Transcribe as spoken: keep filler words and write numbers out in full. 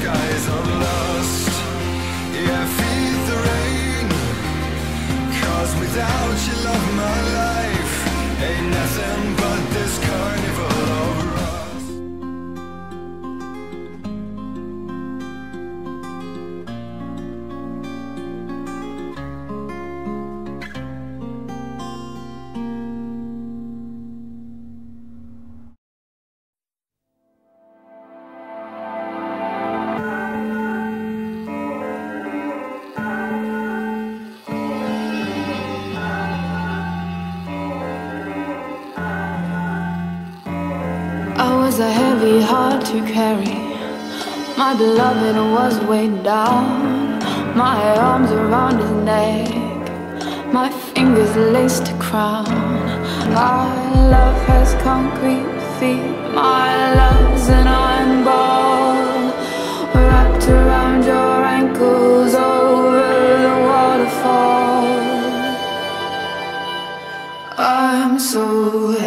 skies of lust. Yeah, feed the rain, 'cause without you, love, my life ain't nothing but this carnival of rust. I was a heavy heart to carry. My beloved was weighed down. My arms around his neck, my fingers laced a crown. My love has concrete feet. My love's an iron ball wrapped around your ankles over the waterfall. I'm so